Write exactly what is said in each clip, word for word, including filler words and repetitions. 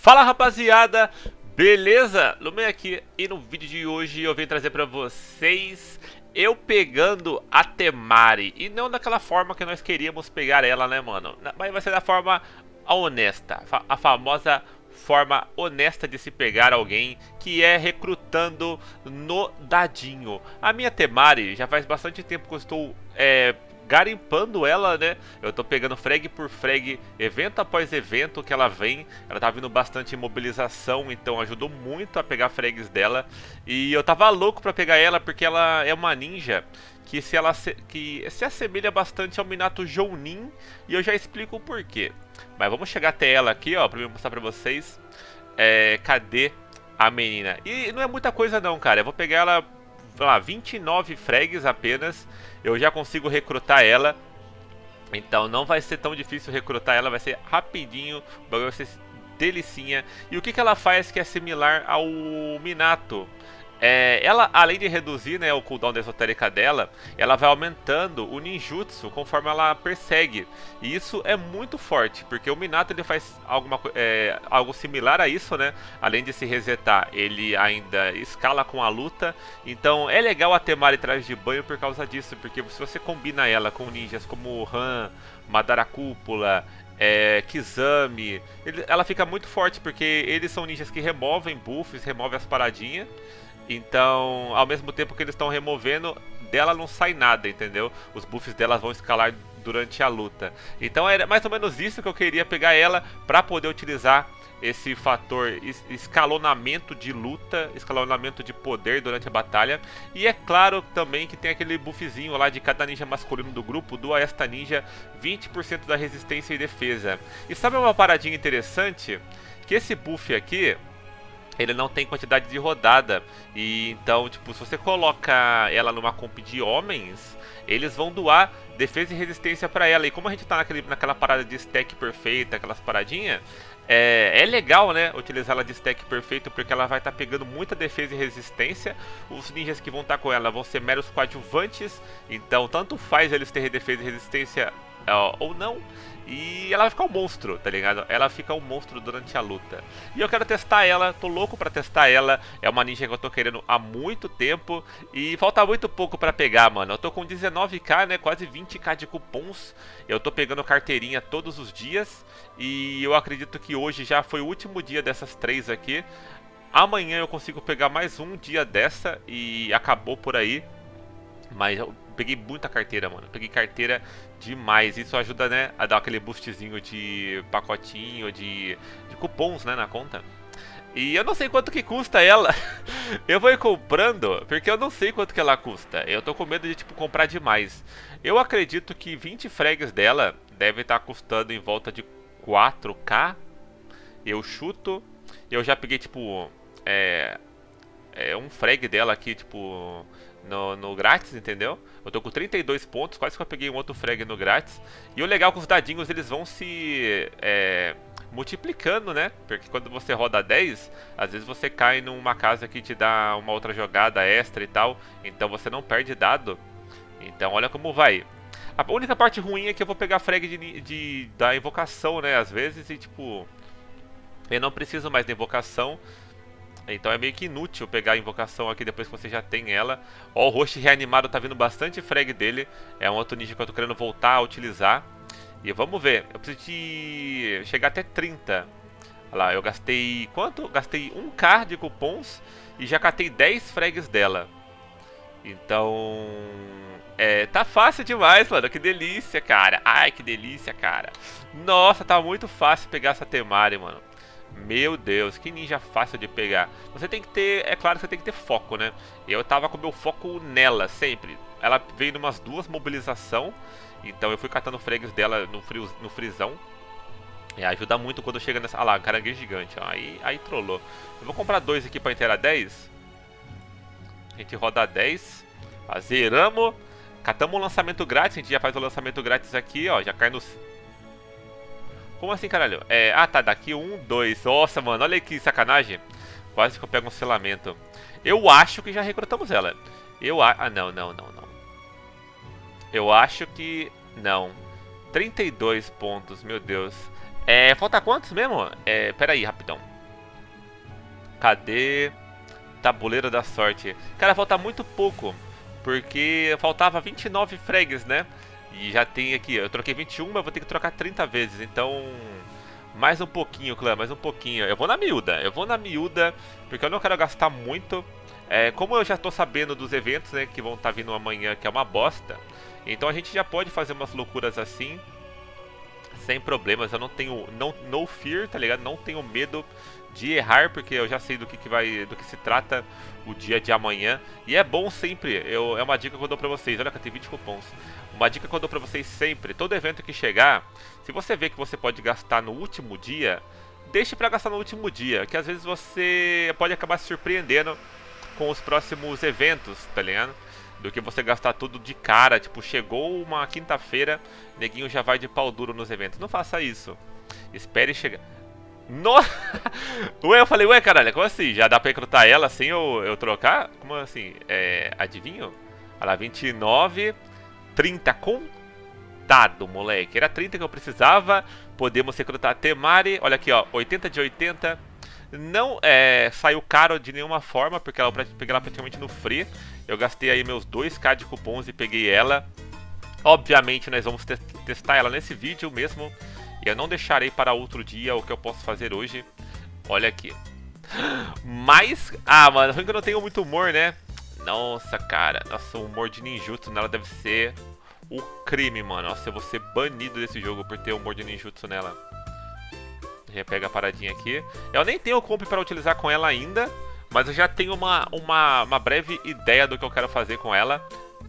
Fala rapaziada, beleza? Lumei aqui e no vídeo de hoje eu venho trazer pra vocês eu pegando a Temari. E não daquela forma que nós queríamos pegar ela, né mano? Mas vai ser da forma honesta, a famosa forma honesta de se pegar alguém, que é recrutando no dadinho. A minha Temari já faz bastante tempo que eu estou é, garimpando ela, né? Eu tô pegando frag por frag, evento após evento que ela vem. Ela tá vindo bastante em mobilização, então ajudou muito a pegar frags dela. E eu tava louco pra pegar ela porque ela é uma ninja que se, ela se, que se assemelha bastante ao Minato Jounin, e eu já explico o porquê. Mas vamos chegar até ela aqui, ó, pra eu mostrar pra vocês. É, cadê a menina? E não é muita coisa não, cara. Eu vou pegar ela, sei lá, vinte e nove frags apenas. Eu já consigo recrutar ela. Então não vai ser tão difícil recrutar ela, vai ser rapidinho. O bagulho vai ser delicinha. E o que, que ela faz que é similar ao Minato? É, ela, além de reduzir, né, o cooldown da esotérica dela, ela vai aumentando o ninjutsu conforme ela persegue. E isso é muito forte, porque o Minato ele faz alguma, é, algo similar a isso, né? Além de se resetar, ele ainda escala com a luta. Então é legal a Temari traje de banho por causa disso, porque se você combina ela com ninjas como Han, Madara Cúpula, É, Kizami, ele, ela fica muito forte, porque eles são ninjas que removem buffs, removem as paradinhas. Então, ao mesmo tempo que eles estão removendo, dela não sai nada, entendeu? Os buffs dela vão escalar durante a luta. Então era mais ou menos isso que eu queria, pegar ela pra poder utilizar esse fator escalonamento de luta, escalonamento de poder durante a batalha. E é claro também que tem aquele buffzinho lá de cada ninja masculino do grupo, do esta ninja, vinte por cento da resistência e defesa. E sabe uma paradinha interessante? Que esse buff aqui, ele não tem quantidade de rodada. E então, tipo, se você coloca ela numa comp de homens, eles vão doar defesa e resistência pra ela. E como a gente tá naquele, naquela parada de stack perfeita, aquelas paradinhas, é, é legal, né, utilizar ela de stack perfeito, porque ela vai estar tá pegando muita defesa e resistência. Os ninjas que vão estar tá com ela vão ser meros coadjuvantes, então tanto faz eles terem defesa e resistência ó, ou não. E ela vai ficar um monstro, tá ligado? Ela fica um monstro durante a luta. E eu quero testar ela, tô louco pra testar ela. É uma ninja que eu tô querendo há muito tempo. E falta muito pouco pra pegar, mano. Eu tô com dezenove k, né? Quase vinte k de cupons. Eu tô pegando carteirinha todos os dias. E eu acredito que hoje já foi o último dia dessas três aqui. Amanhã eu consigo pegar mais um dia dessa e acabou por aí. Mas eu peguei muita carteira, mano. Peguei carteira demais. Isso ajuda, né, a dar aquele boostzinho de pacotinho, de, de cupons, né, na conta. E eu não sei quanto que custa ela. Eu vou ir comprando, porque eu não sei quanto que ela custa. Eu tô com medo de, tipo, comprar demais. Eu acredito que vinte frags dela deve estar custando em volta de quatro k. Eu chuto. Eu já peguei, tipo, é, é um frag dela aqui, tipo... No, no grátis, entendeu? Eu tô com trinta e dois pontos, quase que eu peguei um outro frag no grátis. E o legal é que os dadinhos, eles vão se é, multiplicando, né? Porque quando você roda dez, às vezes você cai numa casa que te dá uma outra jogada extra e tal. Então você não perde dado. Então olha como vai. A única parte ruim é que eu vou pegar frag de, de, da invocação, né? Às vezes, e tipo... eu não preciso mais da invocação. Então é meio que inútil pegar a invocação aqui depois que você já tem ela. Ó, o Roshi reanimado tá vindo bastante frag dele. É um outro ninja que eu tô querendo voltar a utilizar. E vamos ver. Eu preciso de chegar até trinta. Olha lá, eu gastei... quanto? Gastei um k de cupons e já catei dez frags dela. Então... é, tá fácil demais, mano. Que delícia, cara. Ai, que delícia, cara. Nossa, tá muito fácil pegar essa Temari, mano. Meu Deus, que ninja fácil de pegar. Você tem que ter, é claro que você tem que ter foco, né? Eu tava com meu foco nela, sempre. Ela veio em umas duas mobilização. Então eu fui catando frags dela no, frio, no frisão. E ajuda muito quando chega nessa... ah lá, caranguejo gigante, ó. Aí, aí trollou. Eu vou comprar dois aqui pra inteirar dez. A gente roda dez. Ó, zeramos. Catamos o lançamento grátis, a gente já faz o lançamento grátis aqui, ó. Já cai nos... como assim, caralho? É, ah, tá, daqui um, dois. Nossa, mano, olha que sacanagem. Quase que eu pego um selamento. Eu acho que já recrutamos ela. Eu a... ah, não, não, não, não. Eu acho que... não. trinta e dois pontos, meu Deus. É, falta quantos mesmo? É, pera aí, rapidão. Cadê? Tabuleiro da sorte. Cara, falta muito pouco. Porque faltava vinte e nove frags, né? E já tem aqui, eu troquei vinte e um, mas vou ter que trocar trinta vezes. Então, mais um pouquinho, clã, mais um pouquinho. Eu vou na miúda, eu vou na miúda, porque eu não quero gastar muito. É, como eu já tô sabendo dos eventos, né, que vão estar tá vindo amanhã, que é uma bosta. Então a gente já pode fazer umas loucuras assim, sem problemas. Eu não tenho, não, no fear, tá ligado? Não tenho medo de errar, porque eu já sei do que, que vai, do que se trata o dia de amanhã. E é bom sempre, eu, é uma dica que eu dou pra vocês. Olha que eu tenho vinte cupons. Uma dica que eu dou pra vocês sempre, todo evento que chegar, se você vê que você pode gastar no último dia, deixe pra gastar no último dia, que às vezes você pode acabar se surpreendendo com os próximos eventos, tá ligado? Do que você gastar tudo de cara, tipo, chegou uma quinta-feira, neguinho já vai de pau duro nos eventos. Não faça isso. Espere chegar. Nossa! Ué, eu falei, ué, caralho, como assim? Já dá pra recrutar ela sem eu, eu trocar? Como assim? É, adivinho? Olha lá, vinte e nove, trinta contado, moleque. Era trinta que eu precisava. Podemos recrutar a Temari. Olha aqui, ó, oitenta de oitenta. Não é, saiu caro de nenhuma forma, porque ela, eu peguei ela praticamente no free. Eu gastei aí meus dois k de cupons e peguei ela. Obviamente nós vamos te testar ela nesse vídeo mesmo. E eu não deixarei para outro dia o que eu posso fazer hoje. Olha aqui. Mas... Ah, mano, ruim que eu não tenho muito humor, né? Nossa, cara. Nossa, o humor de ninjutsu nela deve ser o crime, mano. Nossa, eu vou ser banido desse jogo por ter humor de ninjutsu nela. Já pega a paradinha aqui. Eu nem tenho comp para utilizar com ela ainda, mas eu já tenho uma, uma, uma breve ideia do que eu quero fazer com ela.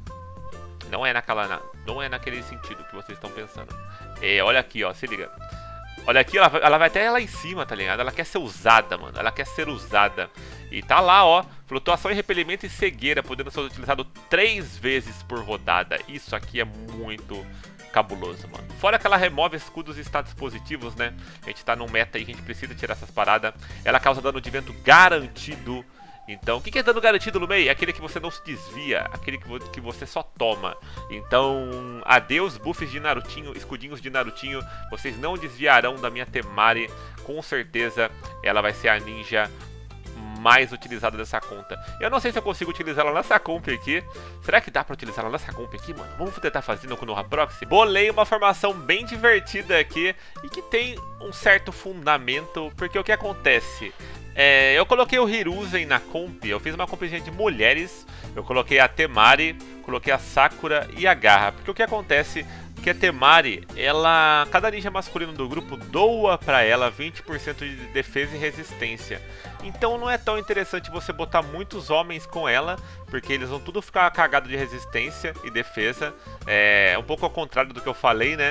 Não é naquela, não é naquele sentido que vocês estão pensando. É, olha aqui, ó, se liga. Olha aqui, ela vai, ela vai até lá em cima, tá ligado? Ela quer ser usada, mano. Ela quer ser usada. E tá lá, ó. Flutuação e repelimento e cegueira, podendo ser utilizado três vezes por rodada. Isso aqui é muito cabuloso, mano. Fora que ela remove escudos e status positivos, né? A gente tá num meta aí que a gente precisa tirar essas paradas. Ela causa dano de vento garantido. Então, o que é dano garantido, Lumei? É aquele que você não se desvia, aquele que você só toma. Então, adeus buffs de Narutinho, escudinhos de Narutinho. Vocês não desviarão da minha Temari. Com certeza, ela vai ser a ninja mais utilizada dessa conta. Eu não sei se eu consigo utilizar ela nessa comp aqui. Será que dá pra utilizar ela nessa comp aqui, mano? Vamos tentar fazendo com o Noha Proxy. Bolei uma formação bem divertida aqui e que tem um certo fundamento, porque o que acontece... É, eu coloquei o Hiruzen na comp, eu fiz uma compzinha de mulheres, eu coloquei a Temari, coloquei a Sakura e a Garra, porque o que acontece é que a Temari, ela, cada ninja masculino do grupo doa pra ela vinte por cento de defesa e resistência, então não é tão interessante você botar muitos homens com ela, porque eles vão tudo ficar cagados de resistência e defesa, é um pouco ao contrário do que eu falei, né?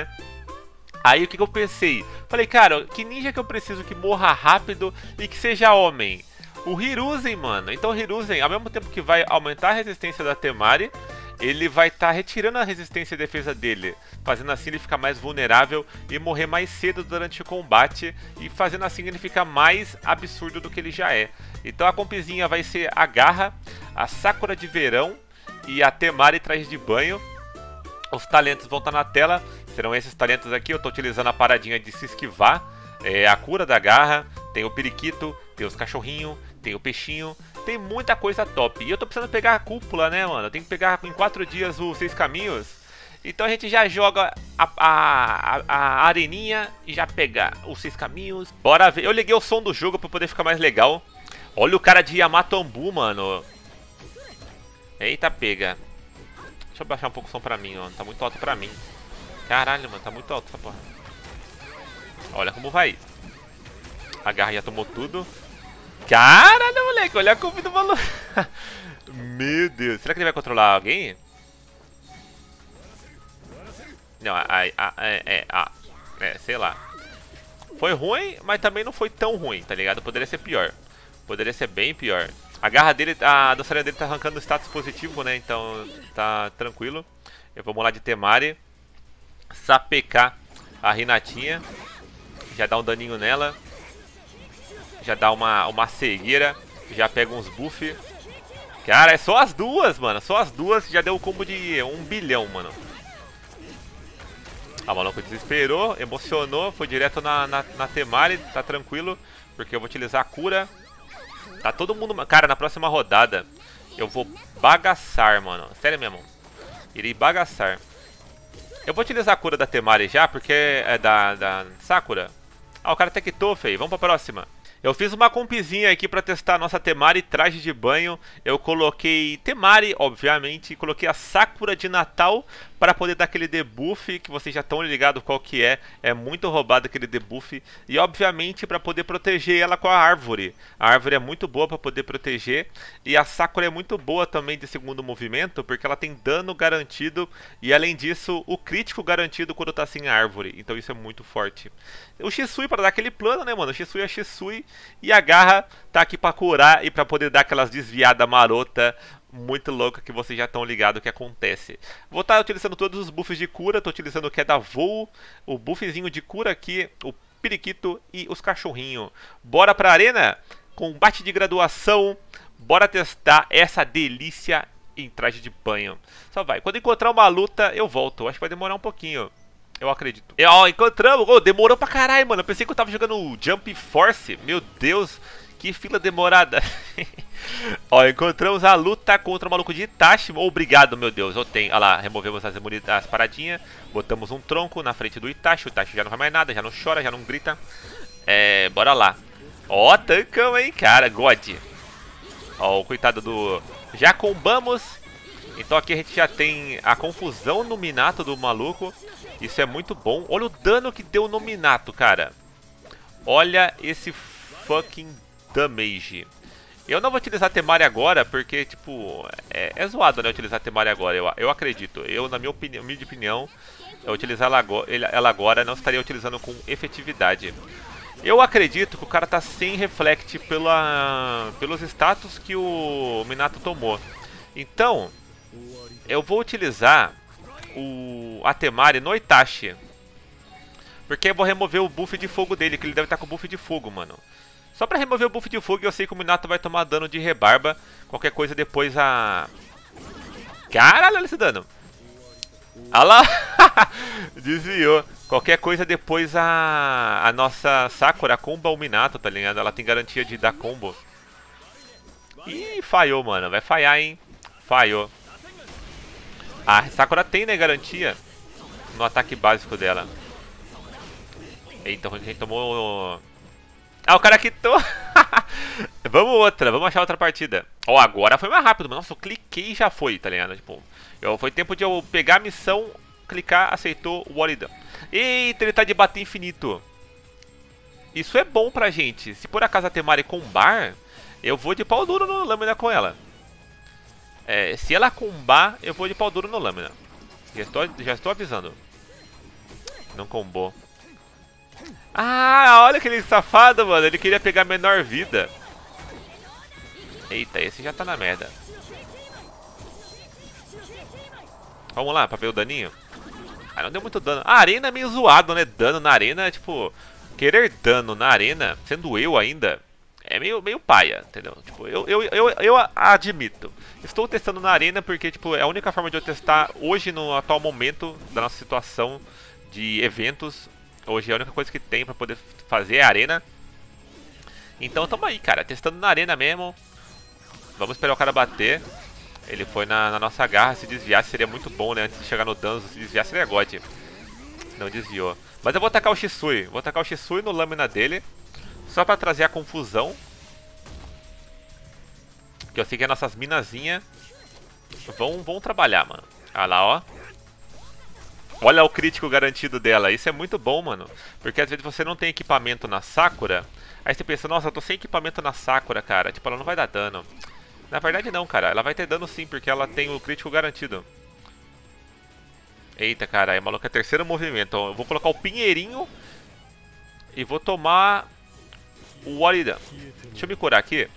Aí o que, que eu pensei? Falei, cara, que ninja que eu preciso que morra rápido e que seja homem? O Hiruzen, mano. Então o Hiruzen, ao mesmo tempo que vai aumentar a resistência da Temari, ele vai estar tá retirando a resistência e defesa dele, fazendo assim ele ficar mais vulnerável e morrer mais cedo durante o combate, e fazendo assim ele ficar mais absurdo do que ele já é. Então a compzinha vai ser a Garra, a Sakura de verão e a Temari traje de banho. Os talentos vão estar na tela, serão esses talentos aqui. Eu estou utilizando a paradinha de se esquivar, é, a cura da Garra, tem o periquito, tem os cachorrinhos, tem o peixinho, tem muita coisa top. E eu tô precisando pegar a cúpula, né, mano? Eu tenho que pegar em quatro dias os seis caminhos. Então a gente já joga a, a, a, a areninha e já pega os seis caminhos. Bora ver. Eu liguei o som do jogo pra poder ficar mais legal. Olha o cara de Yamatombu, mano. Eita, pega. Deixa eu baixar um pouco o som pra mim, ó. Tá muito alto pra mim. Caralho, mano. Tá muito alto essa porra. Olha como vai. A Garra já tomou tudo. Caralho, moleque. Olha a comida do maluco. Meu Deus. Será que ele vai controlar alguém? Não, a, a, a, é, a, é, sei lá. Foi ruim, mas também não foi tão ruim, tá ligado? Poderia ser pior. Poderia ser bem pior. A garra dele, a dançarina dele tá arrancando status positivo, né? Então tá tranquilo. Eu vou lá de Temari. Sapecar a Renatinha. Já dá um daninho nela. Já dá uma, uma cegueira. Já pega uns buff. Cara, é só as duas, mano. Só as duas já deu o combo de um bilhão, mano. A maluca desesperou, emocionou. Foi direto na, na, na Temari. Tá tranquilo, porque eu vou utilizar a cura. Tá todo mundo... Cara, na próxima rodada eu vou bagaçar, mano. Sério mesmo. Irei bagaçar. Eu vou utilizar a cura da Temari já, porque é da, da Sakura. Ah, o cara até quitou, feio. Vamos pra próxima. Eu fiz uma compzinha aqui pra testar a nossa Temari traje de banho. Eu coloquei Temari, obviamente, e coloquei a Sakura de Natal para poder dar aquele debuff que vocês já estão ligados qual que é. É muito roubado aquele debuff. E obviamente para poder proteger ela com a árvore. A árvore é muito boa para poder proteger. E a Sakura é muito boa também de segundo movimento, porque ela tem dano garantido. E além disso, o crítico garantido quando tá sem árvore. Então isso é muito forte. O Shisui para dar aquele plano, né, mano? O Shisui é Shisui. E a garra tá aqui para curar e para poder dar aquelas desviadas marota muito louca que vocês já estão ligados que acontece. Vou estar tá utilizando todos os buffs de cura. Tô utilizando o queda voo, o buffzinho de cura aqui, o periquito e os cachorrinhos. Bora pra arena? Combate de graduação. Bora testar essa delícia em traje de banho. Só vai. Quando encontrar uma luta, eu volto. Acho que vai demorar um pouquinho. Eu acredito. E, ó, encontramos. Oh, demorou pra caralho, mano. Eu pensei que eu tava jogando Jump Force. Meu Deus, que fila demorada. Ó, encontramos a luta contra o maluco de Itachi. Obrigado, meu Deus. Eu tenho. Olha lá, removemos as, as paradinhas. Botamos um tronco na frente do Itachi. O Itachi já não faz mais nada, já não chora, já não grita. É, bora lá. Ó, tancamos, hein, cara. God. Ó, o coitado do... Já combamos. Então aqui a gente já tem a confusão no Minato do maluco. Isso é muito bom. Olha o dano que deu no Minato, cara. Olha esse fucking damage. Eu não vou utilizar a Temari agora, porque, tipo, é, é zoado, né, utilizar a Temari agora, eu, eu acredito. Eu, na minha opinião, minha opinião, eu utilizar ela agora, ela agora não estaria utilizando com efetividade. Eu acredito que o cara tá sem reflect pela, pelos status que o Minato tomou. Então, eu vou utilizar o, a Temari no Itachi. Porque eu vou remover o buff de fogo dele, que ele deve estar com o buff de fogo, mano. Só pra remover o buff de fogo, eu sei que o Minato vai tomar dano de rebarba. Qualquer coisa depois a... Caralho, olha esse dano. Olha lá. Desviou. Qualquer coisa depois a... A nossa Sakura comba o Minato, tá ligado? Ela tem garantia de dar combo. Ih, falhou, mano. Vai falhar, hein? Falhou. A Sakura tem, né, garantia no ataque básico dela. Eita, a gente tomou... Ah, o cara quitou. Vamos outra, vamos achar outra partida. Ó, oh, agora foi mais rápido. Nossa, eu cliquei e já foi, tá ligado? Tipo, eu, foi tempo de eu pegar a missão, clicar, aceitou o Waridan. Eita, ele tá de bater infinito. Isso é bom pra gente. Se por acaso a Temari combar, eu vou de pau duro no Lâmina com ela. É, se ela combar, eu vou de pau duro no Lâmina. Já estou, já estou avisando. Não combou. Ah, olha aquele safado, mano. Ele queria pegar menor vida. Eita, esse já tá na merda. Vamos lá, pra ver o daninho. Ah, não deu muito dano. A arena é meio zoado, né? Dano na arena, tipo... Querer dano na arena, sendo eu ainda, é meio, meio paia, entendeu? Tipo, eu, eu, eu, eu admito. Estou testando na arena porque, tipo, é a única forma de eu testar hoje, no atual momento da nossa situação de eventos. Hoje é a única coisa que tem pra poder fazer é a arena. Então tamo aí, cara, testando na arena mesmo. Vamos esperar o cara bater. Ele foi na, na nossa garra, se desviasse seria muito bom, né? Antes de chegar no Danzo, se desviasse seria God. Não desviou. Mas eu vou atacar o Shisui. Vou atacar o Shisui no Lâmina dele. Só pra trazer a confusão. Que eu sei que as nossas minazinhas vão, vão trabalhar, mano. Olha lá, ó. Olha o crítico garantido dela. Isso é muito bom, mano. Porque às vezes você não tem equipamento na Sakura. Aí você pensa, nossa, eu tô sem equipamento na Sakura, cara. Tipo, ela não vai dar dano. Na verdade não, cara. Ela vai ter dano sim, porque ela tem o crítico garantido. Eita, cara. Aí, maluco, é terceiro movimento. Então, eu vou colocar o Pinheirinho. E vou tomar o Waridan. Deixa eu me curar aqui.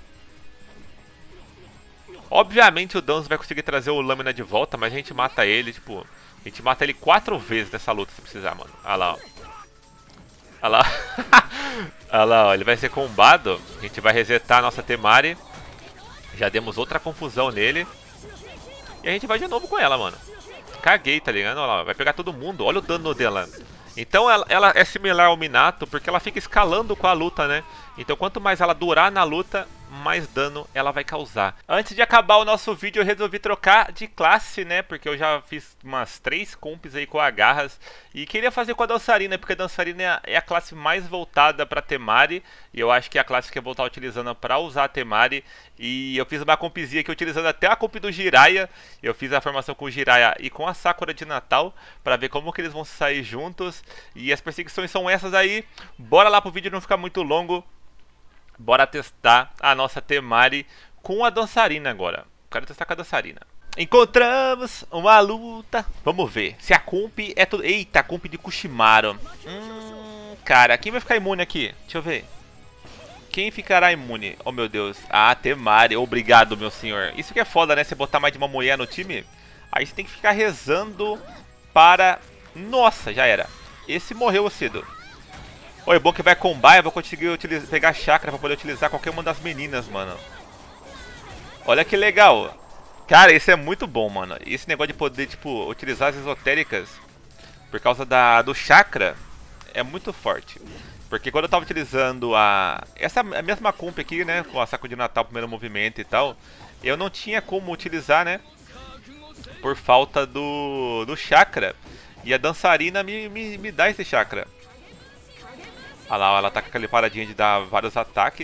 Obviamente o Danzo vai conseguir trazer o Lâmina de volta, mas a gente mata ele, tipo... A gente mata ele quatro vezes nessa luta, se precisar, mano. Olha lá, ó. Olha lá. Olha lá, ó. Ele vai ser combado. A gente vai resetar a nossa Temari. Já demos outra confusão nele. E a gente vai de novo com ela, mano. Caguei, tá ligado? Olha lá, vai pegar todo mundo. Olha o dano dela. Então ela, ela é similar ao Minato, porque ela fica escalando com a luta, né? Então quanto mais ela durar na luta, mais dano ela vai causar. Antes de acabar o nosso vídeo, eu resolvi trocar de classe, né? Porque eu já fiz umas três comps aí com agarras e queria fazer com a dançarina, porque a dançarina é a classe mais voltada para Temari e eu acho que é a classe que eu vou estar utilizando para usar a Temari. E eu fiz uma compzinha aqui utilizando até a comp do Jiraiya. Eu fiz a formação com o Jiraiya e com a Sakura de Natal para ver como que eles vão sair juntos. E as perseguições são essas aí. Bora lá pro vídeo não ficar muito longo. Bora testar a nossa Temari com a dançarina agora. Quero testar com a dançarina. Encontramos uma luta. Vamos ver se a comp é tudo. Eita, a comp de Kushimaru. Hum, cara, quem vai ficar imune aqui? Deixa eu ver. Quem ficará imune? Oh meu Deus. Ah, Temari. Obrigado, meu senhor. Isso que é foda, né? Você botar mais de uma mulher no time. Aí você tem que ficar rezando para... Nossa, já era. Esse morreu cedo. Oi, é bom que vai combar, eu vou conseguir utilizar, pegar chakra pra poder utilizar qualquer uma das meninas, mano. Olha que legal. Cara, isso é muito bom, mano. Esse negócio de poder, tipo, utilizar as esotéricas por causa da, do chakra é muito forte. Porque quando eu tava utilizando a... Essa a mesma comp aqui, né, com a Sakura de Natal, primeiro movimento e tal, eu não tinha como utilizar, né, por falta do, do chakra. E a dançarina me, me, me dá esse chakra. Olha lá, ela tá com aquela paradinha de dar vários ataques.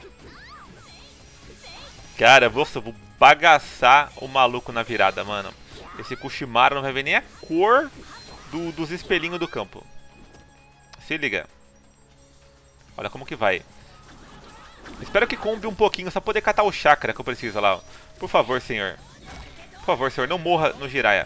Cara, nossa, eu vou bagaçar o maluco na virada, mano. Esse Kushimaru não vai ver nem a cor do, dos espelhinhos do campo. Se liga. Olha como que vai. Espero que combe um pouquinho, só poder catar o chakra que eu preciso lá. Por favor, senhor. Por favor, senhor, não morra no Jiraiya.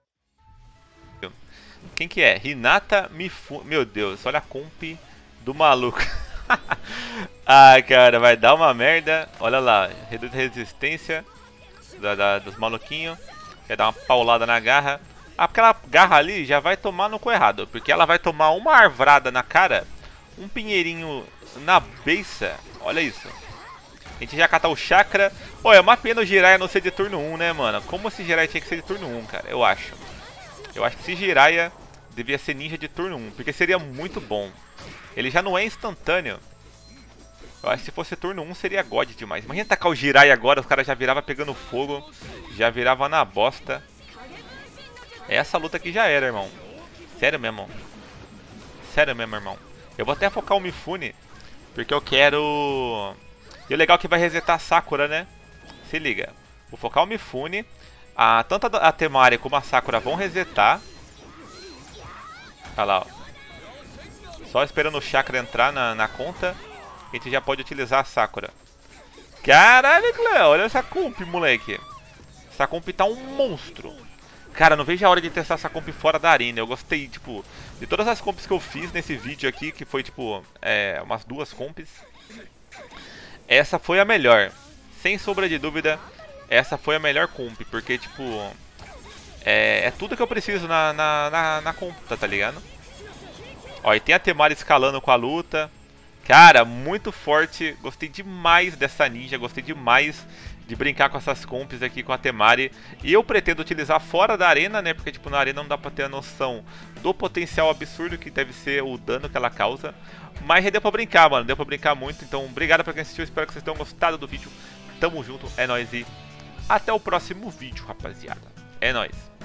Quem que é? Hinata Mifune. Meu Deus, olha a comp do maluco. Ah, cara, vai dar uma merda. Olha lá, reduz a resistência da, da, dos maluquinhos. Quer dar uma paulada na garra. Aquela garra ali já vai tomar no cu errado, porque ela vai tomar uma arvrada na cara, um pinheirinho na beiça. Olha isso. A gente já catar o chakra. Olha, é uma pena o Jiraiya não ser de turno um, né, mano? Como esse Jiraiya tinha que ser de turno um, cara? Eu acho. Eu acho que esse Jiraiya devia ser ninja de turno um, porque seria muito bom. Ele já não é instantâneo. Eu acho que se fosse turno um seria God demais. Imagina tacar o Jiraiya agora, os caras já virava pegando fogo. Já virava na bosta. Essa luta aqui já era, irmão. Sério mesmo. Sério mesmo, irmão. Eu vou até focar o Mifune, porque eu quero... E o legal é que vai resetar a Sakura, né? Se liga. Vou focar o Mifune. A, tanto a Temari como a Sakura vão resetar. Olha lá, ó. Só esperando o chakra entrar na, na conta, a gente já pode utilizar a Sakura. Caralho, Cleo, olha essa comp, moleque. Essa comp tá um monstro. Cara, não vejo a hora de testar essa comp fora da arena. Eu gostei, tipo, de todas as comps que eu fiz nesse vídeo aqui, que foi, tipo, é, umas duas comps. Essa foi a melhor. Sem sombra de dúvida, essa foi a melhor comp, porque, tipo, é, é tudo que eu preciso na, na, na, na conta, tá ligado? Ó, e tem a Temari escalando com a luta. Cara, muito forte. Gostei demais dessa ninja. Gostei demais de brincar com essas comps aqui com a Temari. E eu pretendo utilizar fora da arena, né? Porque, tipo, na arena não dá pra ter a noção do potencial absurdo que deve ser o dano que ela causa. Mas já deu pra brincar, mano. Deu pra brincar muito. Então, obrigado pra quem assistiu. Espero que vocês tenham gostado do vídeo. Tamo junto. É nóis e até o próximo vídeo, rapaziada. É nóis.